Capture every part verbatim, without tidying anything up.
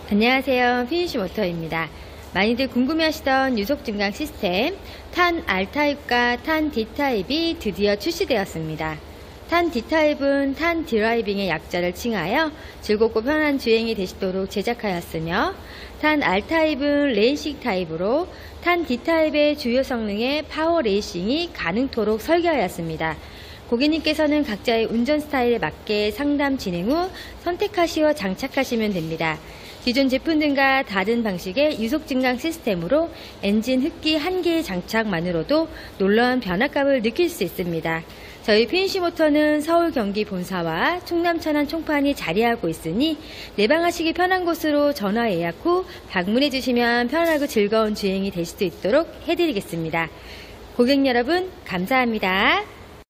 안녕하세요, 피니쉬모터입니다. 많이들 궁금해하시던 유속 증강 시스템 탄 R타입과 탄 D타입이 드디어 출시되었습니다. 탄 D타입은 탄 드라이빙의 약자를 칭하여 즐겁고 편한 주행이 되시도록 제작하였으며, 탄 R타입은 레이싱 타입으로 탄 D타입의 주요 성능의 파워 레이싱이 가능토록 설계하였습니다. 고객님께서는 각자의 운전 스타일에 맞게 상담 진행 후 선택하시어 장착하시면 됩니다. 기존 제품들과 다른 방식의 유속 증강 시스템으로 엔진 흡기 한 개의 장착만으로도 놀라운 변화감을 느낄 수 있습니다. 저희 피니쉬모터는 서울 경기 본사와 충남 천안 총판이 자리하고 있으니 내방하시기 편한 곳으로 전화 예약 후 방문해 주시면 편하고 즐거운 주행이 될 수 있도록 해드리겠습니다. 고객 여러분, 감사합니다.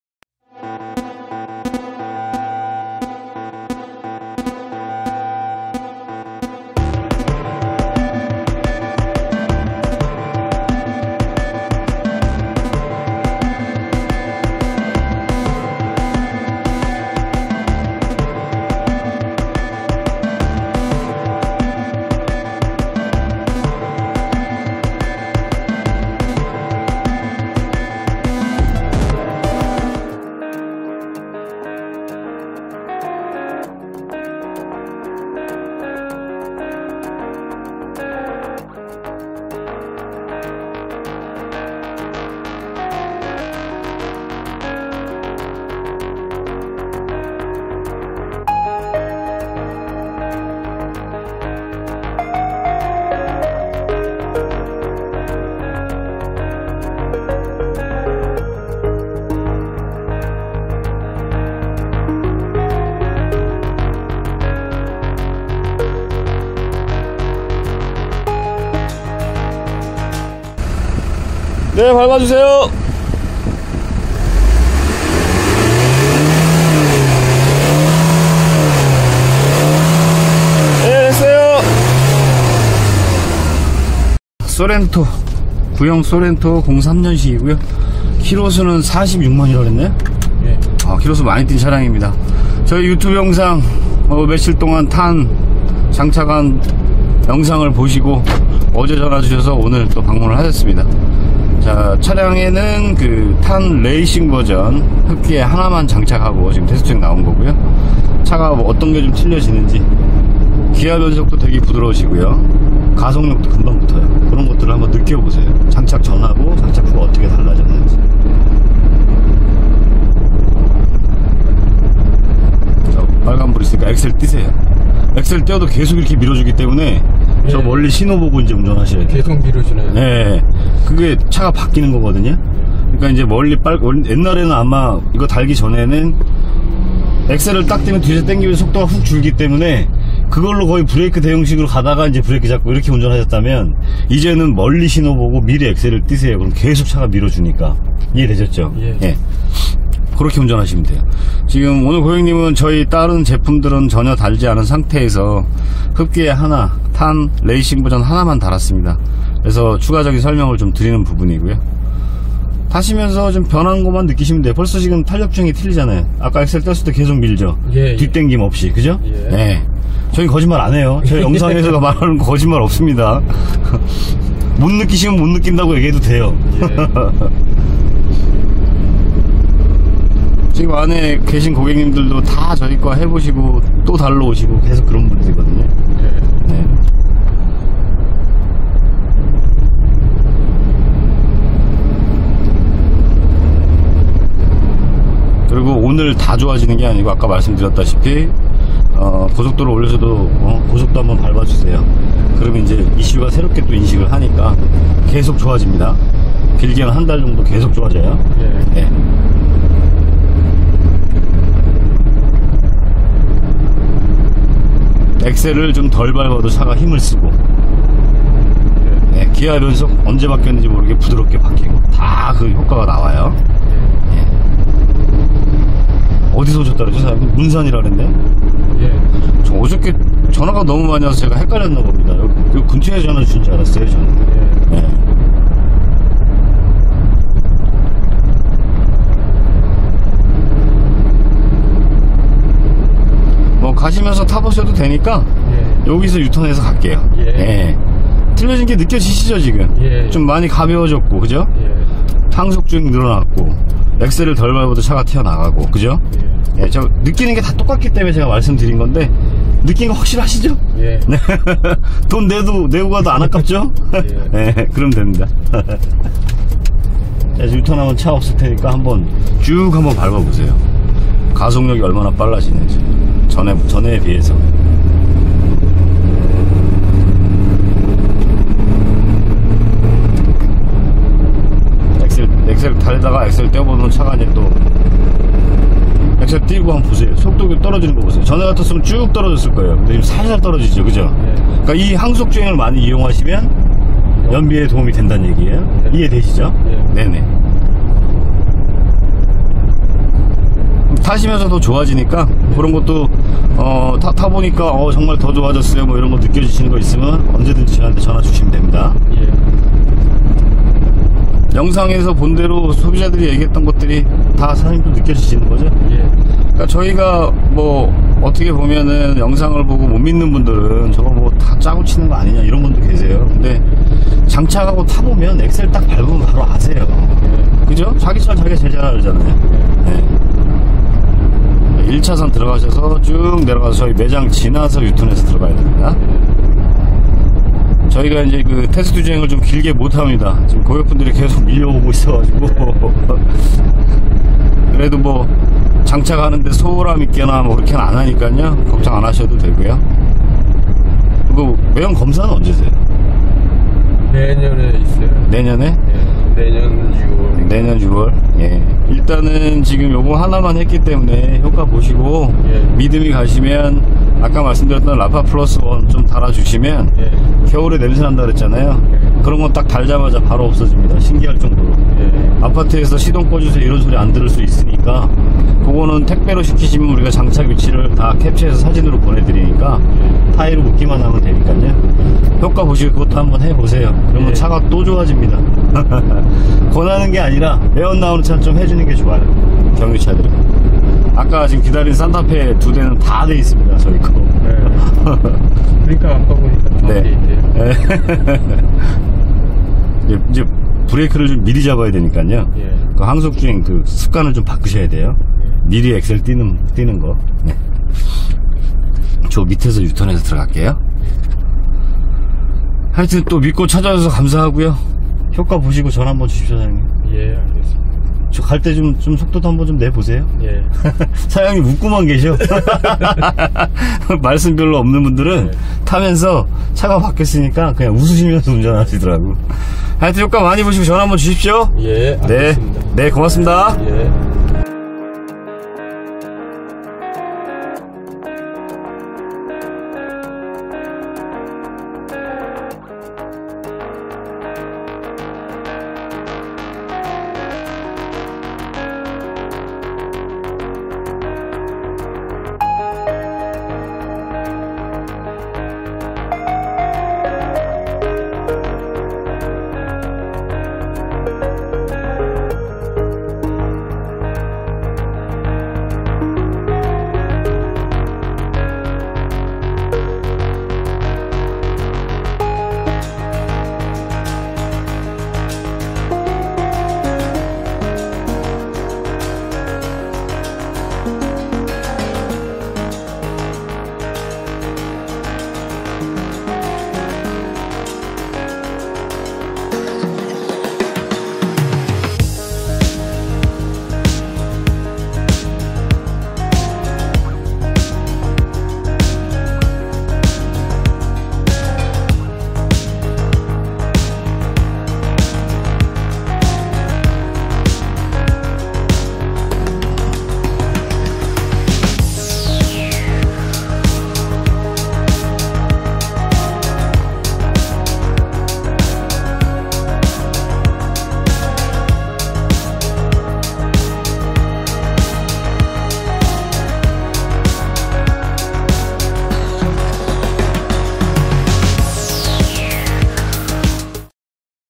네, 밟아주세요. 네, 됐어요. 소렌토, 구형 소렌토 공삼 년식이고요 키로수는 사십육만이라고 그랬네. 네. 아, 키로수 많이 뛴 차량입니다. 저희 유튜브 영상 어, 며칠 동안 탄 장착한 영상을 보시고 어제 전화 주셔서 오늘 또 방문을 하셨습니다. 자, 차량에는 그 탄 레이싱 버전 흡기에 하나만 장착하고 지금 테스트중 나온 거고요. 차가 뭐 어떤 게 좀 틀려지는지, 기아 변속도 되게 부드러우시고요, 가속력도 금방 붙어요. 그런 것들을 한번 느껴보세요. 장착 전하고 장착 후가 어떻게 달라졌는지. 자, 빨간불 있으니까 엑셀 띄세요. 엑셀 떼어도 계속 이렇게 밀어주기 때문에 네. 저 멀리 신호 보고 이제 운전하셔야 돼요. 계속 밀어주나요? 네. 그게 차가 바뀌는 거거든요. 그러니까 이제 멀리 빨, 옛날에는 아마 이거 달기 전에는 엑셀을 딱 떼면 뒤에서 당기면 속도가 훅 줄기 때문에 그걸로 거의 브레이크 대용식으로 가다가 이제 브레이크 잡고 이렇게 운전하셨다면, 이제는 멀리 신호 보고 미리 엑셀을 띄세요. 그럼 계속 차가 밀어주니까. 이해되셨죠? 예. 예. 그렇게 운전하시면 돼요. 지금 오늘 고객님은 저희 다른 제품들은 전혀 달지 않은 상태에서 흡기에 하나, 탄 레이싱 버전 하나만 달았습니다. 그래서 추가적인 설명을 좀 드리는 부분이고요. 타시면서 좀 변한 것만 느끼시면 돼요. 벌써 지금 탄력 주행이 틀리잖아요. 아까 엑셀 뗐을 때 계속 밀죠. 예, 예. 뒷땡김 없이, 그죠? 예. 네. 저희 거짓말 안 해요. 저희 영상에서 말하는 거 거짓말 없습니다. 못 느끼시면 못 느낀다고 얘기해도 돼요. 예. 지금 안에 계신 고객님들도 다 저희 거 해보시고 또 달러 오시고 계속 그런 분들이거든요. 네. 네. 그리고 오늘 다 좋아지는 게 아니고 아까 말씀드렸다시피 어, 고속도로 올려서도 어, 고속도 한번 밟아주세요. 그러면 이제 이슈가 새롭게 또 인식을 하니까 계속 좋아집니다. 길게는 한 달 정도 계속 좋아져요. 네. 네. 엑셀을 좀 덜 밟아도 차가 힘을 쓰고, 네, 기아 변속 언제 바뀌었는지 모르게 부드럽게 바뀌고 다 그 효과가 나와요. 네. 어디서 오셨다 그러죠? 사장님? 문산이라 그랬네? 예. 저 어저께 전화가 너무 많이 와서 제가 헷갈렸나 봅니다. 여기 근처에 전화 주신 줄 알았어요, 저는. 예. 네. 뭐 가시면서 타보셔도 되니까 여기서 유턴해서 갈게요. 예. 예. 틀려진 게 느껴지시죠 지금? 예. 좀 많이 가벼워졌고 그죠? 예. 상속주행 늘어났고 엑셀을 덜 밟아도 차가 튀어나가고 그죠? 예. 예, 저 느끼는 게 다 똑같기 때문에 제가 말씀드린 건데 느낀 거 확실하시죠? 예. 네. 돈 내도 내고 가도 안 아깝죠? 예. 네, 그럼 됩니다. 자, 유턴하면 차 없을 테니까 한번 쭉 한번 밟아보세요. 가속력이 얼마나 빨라지는지 전에 전에에 비해서. 엑셀 엑셀 달다가 엑셀 떼어보는 차가 이제 또 엑셀 띄고 한번 보세요. 속도가 떨어지는 거 보세요. 전에 같았으면 쭉 떨어졌을 거예요. 근데 지금 살살 떨어지죠, 그죠? 예. 그러니까 이 항속주행을 많이 이용하시면 연비에 도움이 된다는 얘기예요. 예. 이해되시죠? 예. 네네. 타시면서 더 좋아지니까 그런 것도 어, 타, 타보니까 어, 정말 더 좋아졌어요 뭐 이런 거 느껴지시는 거 있으면 언제든지 저한테 전화 주시면 됩니다. 예. 영상에서 본 대로 소비자들이 얘기했던 것들이 다 사장님도 느껴지시는 거죠? 예. 그러니까 저희가 뭐 어떻게 보면은 영상을 보고 못 믿는 분들은 저거 뭐 다 짜고 치는 거 아니냐 이런 분도 계세요. 근데 장착하고 타보면 엑셀 딱 밟으면 바로 아세요. 예. 그죠? 자기 차 자기가 제일 잘 알잖아요. 네. 일 차선 들어가셔서 쭉 내려가서 저희 매장 지나서 유턴해서 들어가야 됩니다. 저희가 이제 그 테스트 주행을 좀 길게 못 합니다. 지금 고객분들이 계속 밀려오고 있어가지고. 그래도 뭐 장착하는데 소홀함 있게나 뭐 그렇게는 안 하니까요. 걱정 안 하셔도 되고요. 그리고 매연 검사는 언제세요? 내년에 있어요. 내년에? 예. 내년 유월. 내년 유월. 예. 일단은 지금 요거 하나만 했기 때문에 효과 보시고 예. 믿음이 가시면 아까 말씀드렸던 라파 플러스 원 좀 달아주시면 예. 겨울에 냄새 난다 그랬잖아요. 예. 그런 건 딱 달자마자 바로 없어집니다. 신기할 정도로. 예. 아파트에서 시동 꺼주세요 이런 소리 안 들을 수 있으니까 그거는 택배로 시키시면 우리가 장착 위치를 다 캡처해서 사진으로 보내드리니까 타이로 묶기만 하면 되니까요. 효과 보시고 그것도 한번 해보세요. 그러면 예. 차가 또 좋아집니다. 권하는 게 아니라 매연 나오는 차 좀 해주는 게 좋아요. 경유차들은. 아까 지금 기다린 산타페 두 대는 다 돼 있습니다. 저희 거. 예. 그러니까 아까 보니까 다 네. 돼 있대요. 이제, 이제 브레이크를 좀 미리 잡아야 되니까요. 예. 그 항속주행 그 습관을 좀 바꾸셔야 돼요. 미리 엑셀 뛰는, 뛰는 거. 네. 저 밑에서 유턴해서 들어갈게요. 하여튼 또 믿고 찾아와서 감사하고요. 효과 보시고 전화 한번 주십시오, 사장님. 예, 알겠습니다. 저 갈 때 좀, 좀 속도도 한번 좀 내보세요. 예. 사장님 웃고만 계셔. 말씀 별로 없는 분들은 네. 타면서 차가 바뀌었으니까 그냥 웃으시면서 운전하시더라고. 하여튼 효과 많이 보시고 전화 한번 주십시오. 예, 네. 알겠습니다. 네, 고맙습니다. 예.